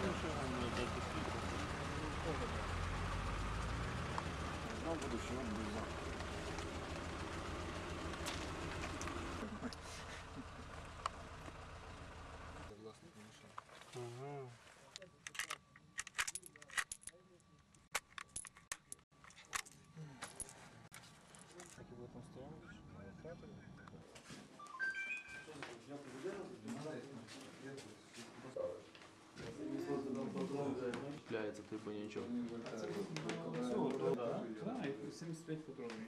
Знав буду, що він був завтра. Це власник машини. Ага. Так і ви там стояли? Чіпляється, типу нічого. Все, так, 75 патронів.